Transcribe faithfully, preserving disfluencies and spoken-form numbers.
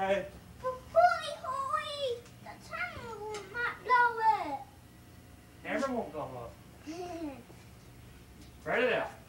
Okay. But holy holy, the camera will not blow it. Camera won't blow up. Write it out.